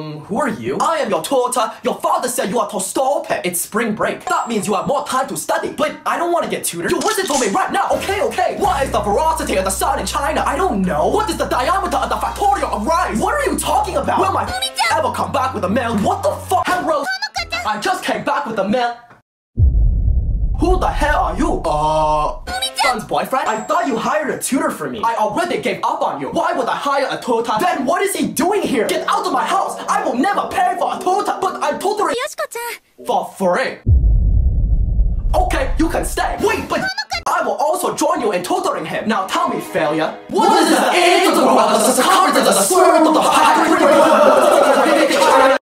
Who are you? I am your tutor. Your father said you are to stop it. It's spring break. That means you have more time to study. But I don't want to get tutored. You listen to me right now. Okay. What is the velocity of the sun in China? I don't know. What is the diameter of the factorial of rice? What are you talking about? Will my ever come back with a mail? What the fuck? Hello. I just came back with the mail. Who the hell are you? Son's boyfriend? I thought you hired a tutor for me. I already gave up on you. Why would I hire a tutor? Then what is he doing here? Get out of my house! I will never pay for a tutor, but I'm tutoring Yoshiko-chan. for free. Okay, you can stay. Wait, but I will also join you in tutoring him. Now tell me, failure. What is the age of the world? The circumference of the square root of the height?